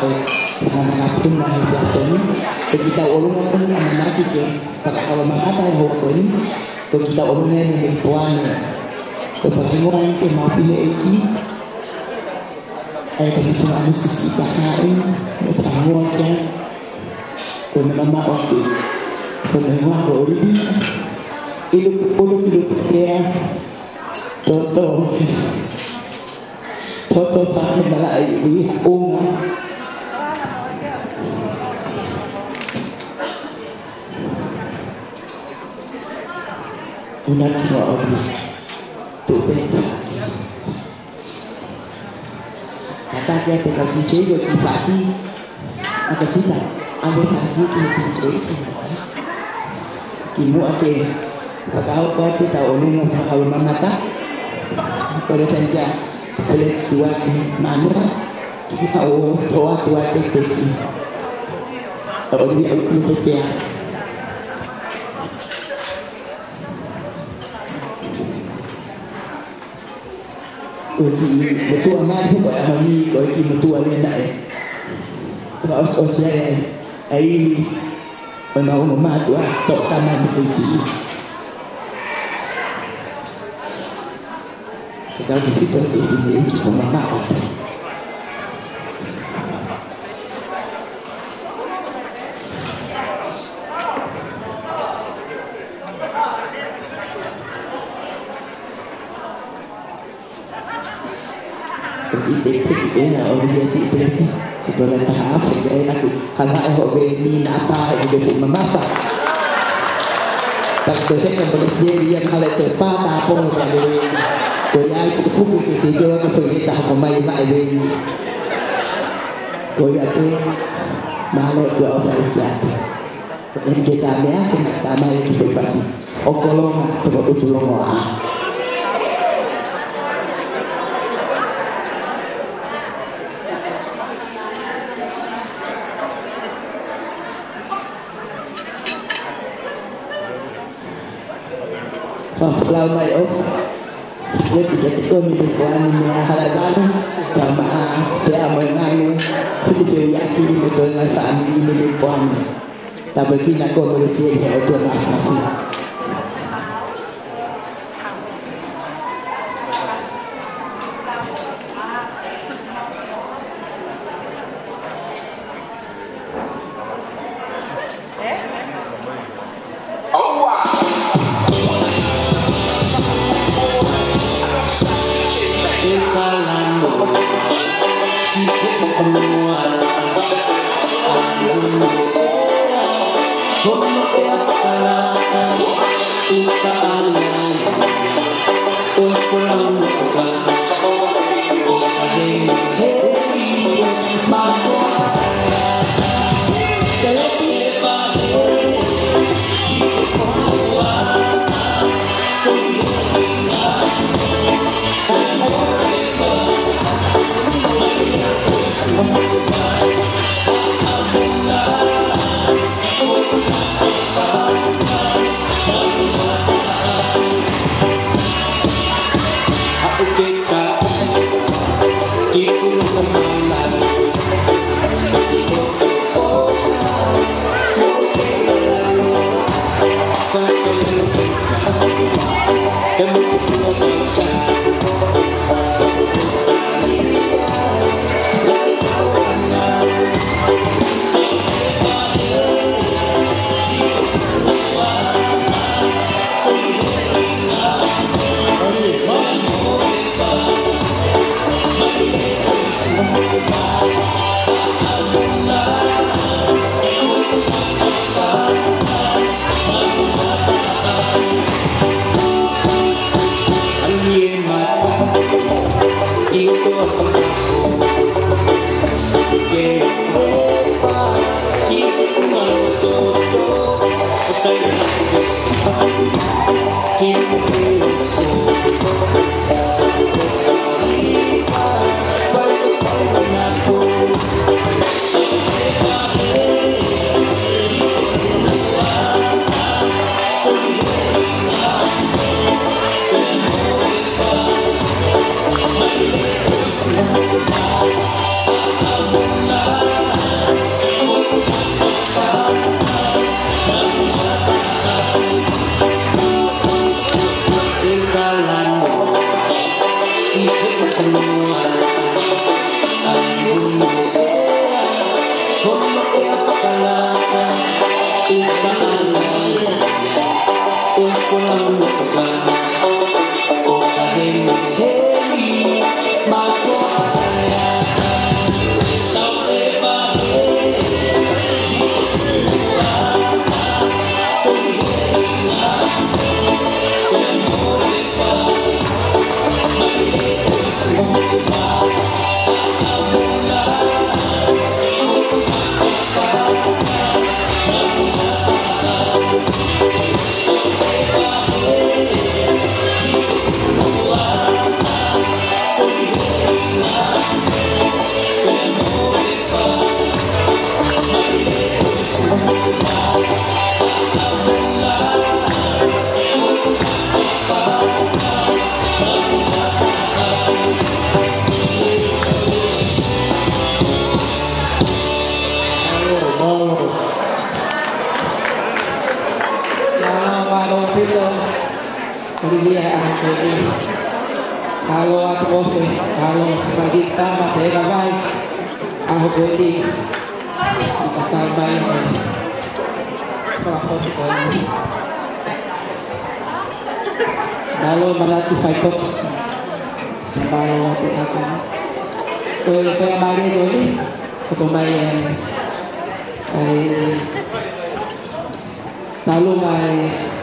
pengalaman na hijau ini kita ulungan kan amanati ke kalau makata yang hukum ini kita ulungan yang berpuanya keperluan ke mapile iki begitu ada sisi bahain berpuanya kan kuna mama waktu kuna mama oribi ilu ya Toto faham malah ibu unga unat mo obi tubig kapag ya tekal DJ yo kipasi akasita ame pasi DJ kimu ate kapag ko ate taulungan mahal mamata pada saja koleksi wake manu kita toa teki kalau dia aku teki betul amat pun kau amani kau ini betul ada nak kalau sosial ini orang rumah tu tak taman berisi kita berfikir ini cuma mana orang biasa itu lagi itu adalah tahap saya aku hal-hal yang ini apa itu juga memasak tak terus yang bersih dia kalau tepat apa yang ada koya itu pun itu juga sesuatu tahap pemain ini koya itu malu dua orang itu yang kita lihat pertama itu bebas okolong atau utulong Kalau mai of, dia tidak tahu mengikuti hal-hal sama dia mengenai video yakin betul saat ini mengikuti. Tapi kita kau Malaysia dia itu apa? Bye. Kalau atu ofe, kalau sebagai tama pega vai, aku boleh sikapal vai. Kalau foto kau ini, kalau malati fighter, kalau aku, kalau pemain ini, pemain, kalau mai